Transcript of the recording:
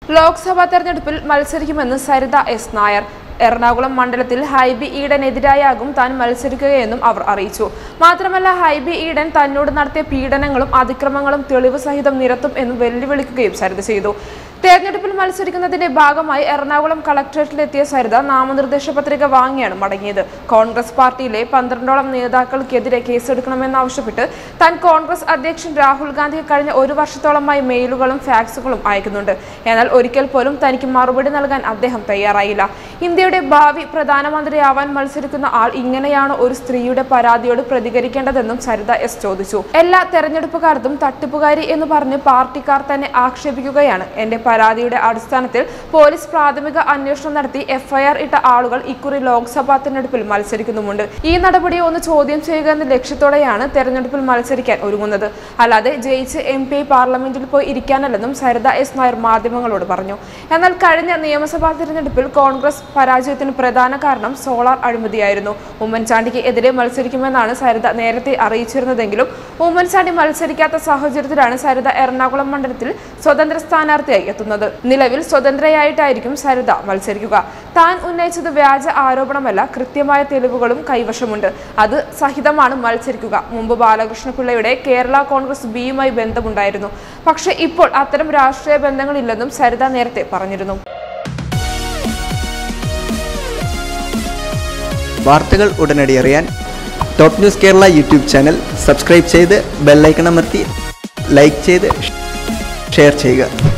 ലോക്സഭാ തെരഞ്ഞെടുപ്പിൽ മത്സരിക്കുമെന്ന് സരിത എസ് നായർ. എറണാകുളം മണ്ഡലത്തിൽ ഹൈബി ഈഡനെതിരായാകും താൻ മത്സരിക്കുകയെന്നും അവർ അറിയിച്ചു. മാത്രമല്ല, ഹൈബി ഈഡൻ തന്നോട് നടത്തിയ പീഡനങ്ങളും അതിക്രമങ്ങളും തെളിവ് സഹിതം നിരത്തും എന്ന് വെല്ലുവിളിക്കുകയും സരിത ചെയ്തു. തെരഞ്ഞെടുപ്പിൽ മത്സരിക്കുന്നതിന്റെ ഭാഗമായി എറണാകുളം കളക്ടറേറ്റിലെത്തിയ സരിത നാമനിർദ്ദേശ പത്രിക വാങ്ങിയാണ് മടങ്ങിയത്. കോൺഗ്രസ് പാർട്ടിയിലെ 12ഓളം നേതാക്കൾക്കെതിരെ കേസെടുക്കണമെന്നാവശ്യപ്പെട്ട് താൻ കോൺഗ്രസ് അധ്യക്ഷൻ രാഹുൽ ഗാന്ധിക്ക് കഴിഞ്ഞ 1 വർഷത്തോളമായി മെയിലുകളും ഫാക്സുകളും അയക്കുന്നുണ്ട്. എന്നാൽ ഒരിക്കൽ പോലും തനിക്ക് മറുപടി നൽകാൻ അദ്ദേഹം തയ്യാറായില്ല. ഇന്ത്യയുടെ ഭാവി പ്രധാനമന്ത്രിയാവാൻ മത്സരിക്കുന്ന ആൾ ഇങ്ങനെയാണ് ഒരു സ്ത്രീയുടെ പരാതിയോട് പ്രതികരിക്കേണ്ടതെന്നും സരിത എസ് ചോദിച്ചു. എല്ലാ തെരഞ്ഞെടുപ്പുകാർക്കും തട്ടിപ്പുകാരി എന്ന് പറഞ്ഞ് പാർട്ടിക്കാർ തന്നെ ആക്ഷേപിക്കുകയാണ്. എന്റെ പരാതിയുടെ അടിസ്ഥാനത്തിൽ പോലീസ് പ്രാഥമിക അന്വേഷണം നടത്തി എഫ്ഐആർ ഇട്ട ആളുകൾ ഇക്കുറി ലോക്സഭാ തെരഞ്ഞെടുപ്പിൽ മത്സരിക്കുന്നുമുണ്ട്. ഈ നടപടി ഒന്ന് ചോദ്യം ചെയ്യുക എന്ന ലക്ഷ്യത്തോടെയാണ് തെരഞ്ഞെടുപ്പിൽ മത്സരിക്കാൻ ഒരുങ്ങുന്നത്. അല്ലാതെ ജയിച്ച് MP പാർലമെന്റിൽ പോയി ഇരിക്കാനല്ലെന്നും സരിത എസ് നായർ മാധ്യമങ്ങളോട് പറഞ്ഞു. എന്നാൽ കഴിഞ്ഞ നിയമസഭാ തെരഞ്ഞെടുപ്പിൽ കോൺഗ്രസ് പരാജയത്തിന് പ്രധാന കാരണം സോളാർ അഴിമതിയായിരുന്നു. ഉമ്മൻചാണ്ടിക്ക് എതിരെ മത്സരിക്കുമെന്നാണ് സരിത നേരത്തെ അറിയിച്ചിരുന്നതെങ്കിലും ഉമ്മൻചാണ്ടി മത്സരിക്കാത്ത സാഹചര്യത്തിലാണ് സരിത എറണാകുളം മണ്ഡലത്തിൽ സ്വതന്ത്ര സ്ഥാനാർത്ഥിയായി എത്തുന്നത്. നിലവിൽ സ്വതന്ത്രയായിട്ടായിരിക്കും സരിത മത്സരിക്കുക. താൻ ഉന്നയിച്ചത് വ്യാജ ആരോപണമല്ല, കൃത്യമായ തെളിവുകളും കൈവശമുണ്ട്. അത് സഹിതമാണ് മത്സരിക്കുക. മുമ്പ് ബാലകൃഷ്ണപിള്ളയുടെ കേരള കോൺഗ്രസ് ബിയുമായി ബന്ധമുണ്ടായിരുന്നു. പക്ഷേ ഇപ്പോൾ അത്തരം രാഷ്ട്രീയ ബന്ധങ്ങളില്ലെന്നും സരിത നേരത്തെ പറഞ്ഞിരുന്നു. വാർത്തകൾ ഉടനടി അറിയാൻ top news Kerala YouTube channel subscribe ചെയ്ത് ബെല്ലൈക്കൺ അമർത്തി ലൈക്ക് ചെയ്ത് ഷെയർ ചെയ്യുക.